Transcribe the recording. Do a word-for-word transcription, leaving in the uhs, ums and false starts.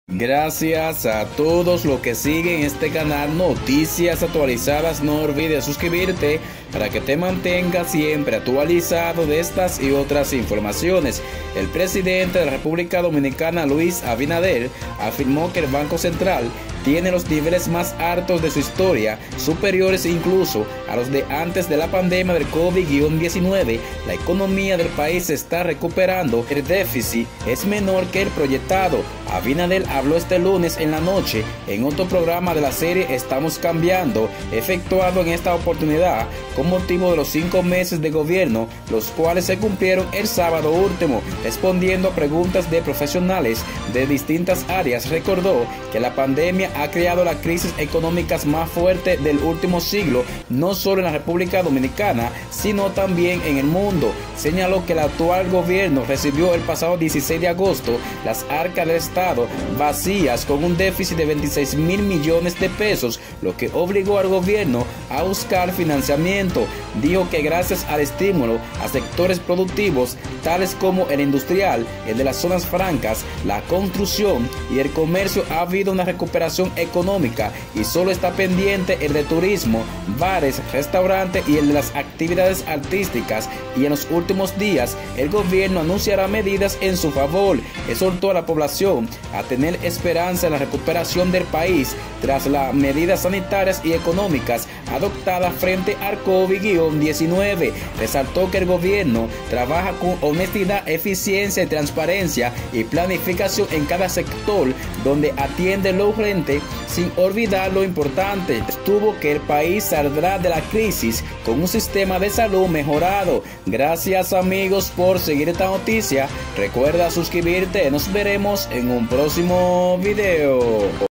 Gracias a todos los que siguen este canal Noticias Actualizadas. No olvides suscribirte para que te mantengas siempre actualizado de estas y otras informaciones. El presidente de la República Dominicana, Luis Abinader, afirmó que el Banco Central tiene los niveles más altos de su historia, superiores incluso a los de antes de la pandemia del COVID diecinueve. La economía del país se está recuperando, el déficit es menor que el proyectado. Abinader habló este lunes en la noche en otro programa de la serie Estamos Cambiando, efectuado en esta oportunidad con motivo de los cinco meses de gobierno, los cuales se cumplieron el sábado último. Respondiendo a preguntas de profesionales de distintas áreas, recordó que la pandemia ha creado la crisis económica más fuerte del último siglo, no solo en la República Dominicana, sino también en el mundo. Señaló que el actual gobierno recibió el pasado dieciséis de agosto las arcas del Estado vacías con un déficit de veintiséis mil millones de pesos, lo que obligó al gobierno a buscar financiamiento. Dijo que gracias al estímulo a sectores productivos tales como el industrial, el de las zonas francas, la construcción y el comercio, ha habido una recuperación económica y solo está pendiente el de turismo, bares, restaurantes y el de las actividades artísticas, y en los últimos días el gobierno anunciará medidas en su favor. Exhortó a la población a tener esperanza en la recuperación del país tras las medidas sanitarias y económicas adoptadas frente al COVID diecinueve. Resaltó que el gobierno trabaja con honestidad, eficiencia y transparencia y planificación en cada sector donde atiende lo urgente sin olvidar lo importante. Estuvo que el país saldrá de la crisis con un sistema de salud mejorado. Gracias amigos por seguir esta noticia. Recuerda suscribirte. Nos veremos en un próximo video.